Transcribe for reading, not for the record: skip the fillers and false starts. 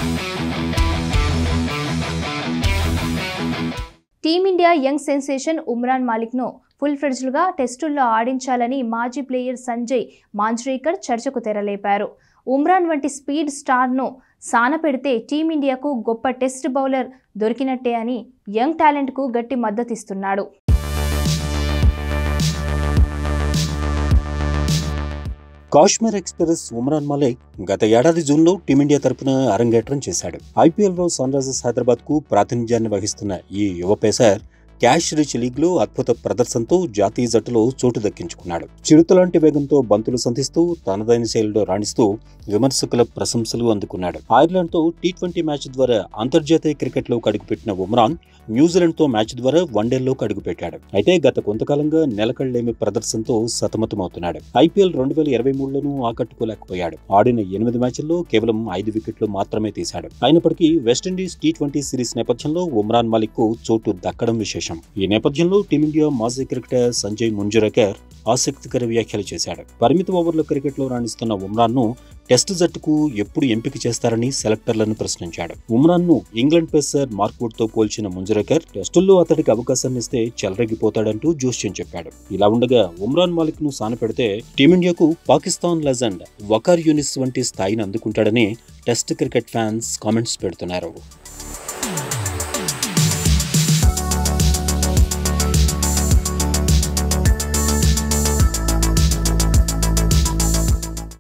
Team India young sensation Umran మాలిక్ను full ఫ్లెడ్జ్డ్గా టెస్టుల్లో ఆడించాలని మాజీ ప్లేయర్ సంజయ్ మాంజ్రేకర్ చర్చకు తెరలేపారు. ఉమ్రాన్ వంటి స్పీడ్ స్టార్ను సానపెడితే టీమిండియాకు గొప్ప టెస్ట్ బౌలర్ దొరికినట్టే అని యంగ్ టాలెంట్కు గట్టి మద్దతిస్తున్నాడు. కాశ్మీర్ ఎక్స్ప్రెస్ ఉమ్రాన్ మలిక్ గత ఏడాది జూన్లో టీమిండియా తరపున అరంగేట్రం చేశాడు. ఐపీఎల్లో సన్ రైజర్స్ హైదరాబాద్ కు ప్రాతినిధ్యాన్ని వహిస్తున్న ఈ యువ పేసర్ క్యాష్ రిచ్ లీగ్ లో అద్భుత ప్రదర్శనతో జాతీయ జట్టులో చోటు దక్కించుకున్నాడు. చిరుతలాంటి వేగంతో బంతులు సంధిస్తూ తనదైన శైలిలో రాణిస్తూ విమర్శకుల ప్రశంసలు అందుకున్నాడు. ఐర్లాండ్ తో టీ20 మ్యాచ్ ద్వారా అంతర్జాతీయ క్రికెట్ లో అడుగుపెట్టిన ఉమ్రాన్ న్యూజిలాండ్ తో మ్యాచ్ ద్వారా వన్డేల్లోకి అడుగుపెట్టాడు. అయితే గత కొంతకాలంగా నెలకళ్లేమి ప్రదర్శనతో సతమతమవుతున్నాడు. ఐపీఎల్ 2023లోనూ ఆకట్టుకోలేకపోయాడు. ఆడిన 8 మ్యాచ్ల్లో కేవలం 5 వికెట్లు మాత్రమే తీశాడు. అయినప్పటికీ వెస్టిండీస్ టీ20 సిరీస్ నేపథ్యంలో ఉమ్రాన్ మలిక్ కు చోటు దక్కడం విశేషం. ఈ నేపథ్యంలో టీమిండియా మాజీ క్రికెటర్ సంజయ్ మాంజ్రేకర్ ఆసక్తికర వ్యాఖ్యలు చేశాడు. పరిమిత ఓవర్ల క్రికెట్ లో రాణిస్తున్న ఉమ్రాన్ ను టెస్ట్ జట్టుకు ఎప్పుడు ఎంపిక చేస్తారని సెలెక్టర్లను ప్రశ్నించాడు. ఉమ్రాన్ ను ఇంగ్లాండ్ పేసర్ మార్క్వుడ్ తో పోల్చిన మాంజ్రేకర్ టెస్టుల్లో అతడికి అవకాశాన్ని ఇస్తే చెలరేగిపోతాడంటూ జోస్యం చెప్పాడు. ఇలా ఉండగా ఉమ్రాన్ మాలిక్ ను సానపెడితే టీమిండియాకు పాకిస్తాన్ లెజెండ్ వకార్ యూనిస్ వంటి స్థాయిని అందుకుంటాడని టెస్ట్ క్రికెట్ ఫ్యాన్స్ కామెంట్స్ పెడుతున్నారు.